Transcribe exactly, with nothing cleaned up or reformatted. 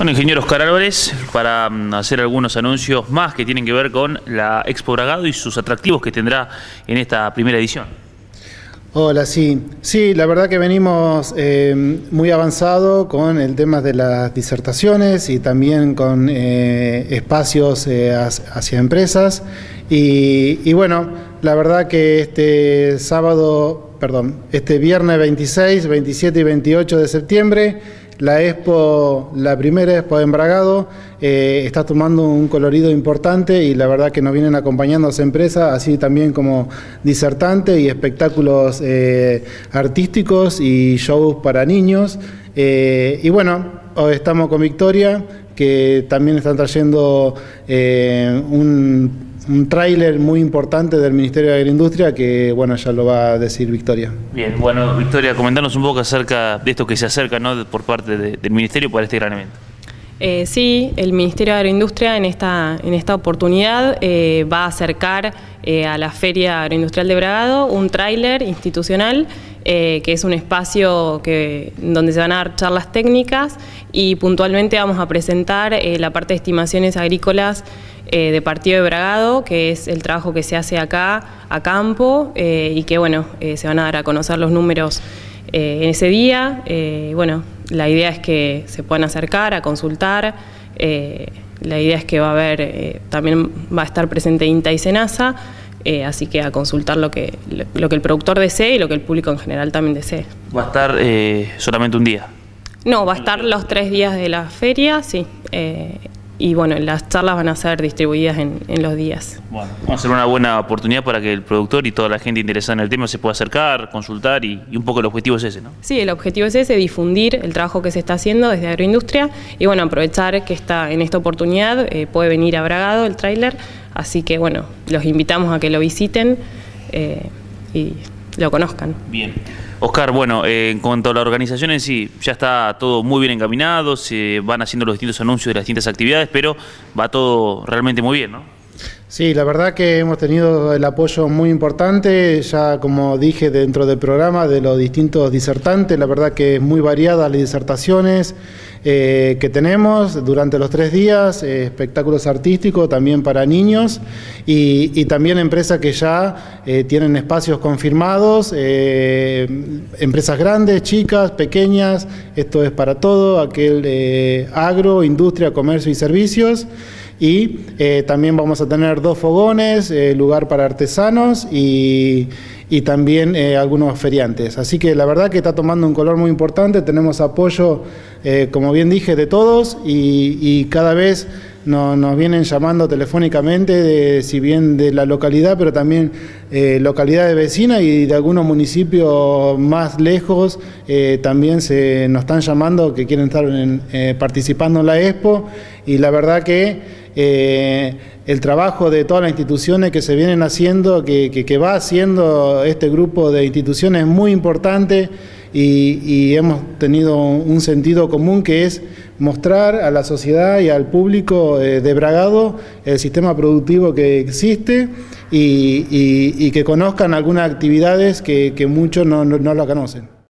Bueno, ingeniero Oscar Álvarez, para um, hacer algunos anuncios más que tienen que ver con la Expo Bragado y sus atractivos que tendrá en esta primera edición. Hola, sí. Sí, la verdad que venimos eh, muy avanzado con el tema de las disertaciones y también con eh, espacios eh, hacia empresas. Y, y bueno, la verdad que este sábado, perdón, este viernes veintiséis, veintisiete y veintiocho de septiembre, la Expo, la primera Expo en Bragado, eh, está tomando un colorido importante y la verdad que nos vienen acompañando las empresas, así también como disertantes y espectáculos eh, artísticos y shows para niños. Eh, y bueno, hoy estamos con Victoria, que también están trayendo eh, un... un tráiler muy importante del Ministerio de Agroindustria que, bueno, ya lo va a decir Victoria. Bien, bueno, Victoria, comentanos un poco acerca de esto que se acerca, ¿no?, por parte de, del Ministerio para este gran evento. Eh, sí, el Ministerio de Agroindustria en esta, en esta oportunidad eh, va a acercar eh, a la Feria Agroindustrial de Bragado un tráiler institucional eh, que es un espacio que, donde se van a dar charlas técnicas y puntualmente vamos a presentar eh, la parte de estimaciones agrícolas eh, de Partido de Bragado, que es el trabajo que se hace acá a campo eh, y que bueno, eh, se van a dar a conocer los números eh, en ese día. Eh, bueno, la idea es que se puedan acercar a consultar, eh, la idea es que va a haber, eh, también va a estar presente INTA y SENASA, eh, así que a consultar lo que, lo que el productor desee y lo que el público en general también desee. ¿Va a estar eh, solamente un día? No, va a estar los tres días de la feria, sí, eh, y bueno, las charlas van a ser distribuidas en, en los días. Bueno, va a ser una buena oportunidad para que el productor y toda la gente interesada en el tema se pueda acercar, consultar y, y un poco el objetivo es ese, ¿no? Sí, el objetivo es ese, difundir el trabajo que se está haciendo desde Agroindustria y bueno, aprovechar que está en esta oportunidad, eh, puede venir a Bragado el tráiler, así que bueno, los invitamos a que lo visiten eh, y lo conozcan. Bien. Oscar, bueno, eh, en cuanto a la organización en sí, ya está todo muy bien encaminado, se van haciendo los distintos anuncios de las distintas actividades, pero va todo realmente muy bien, ¿no? Sí, la verdad que hemos tenido el apoyo muy importante, ya como dije dentro del programa, de los distintos disertantes, la verdad que es muy variada las disertaciones eh, que tenemos durante los tres días, eh, espectáculos artísticos también para niños y, y también empresas que ya eh, tienen espacios confirmados, eh, empresas grandes, chicas, pequeñas, esto es para todo, aquel eh, agro, industria, comercio y servicios. Y eh, también vamos a tener dos fogones, eh, lugar para artesanos y, y también eh, algunos feriantes. Así que la verdad que está tomando un color muy importante, tenemos apoyo, eh, como bien dije, de todos y, y cada vez no, nos vienen llamando telefónicamente, de, si bien de la localidad, pero también eh, localidades vecinas y de algunos municipios más lejos, eh, también se nos están llamando que quieren estar en, eh, participando en la Expo y la verdad que Eh, el trabajo de todas las instituciones que se vienen haciendo, que, que, que va haciendo este grupo de instituciones es muy importante y, y hemos tenido un sentido común que es mostrar a la sociedad y al público eh, de Bragado el sistema productivo que existe y, y, y que conozcan algunas actividades que, que muchos no, no, no la conocen.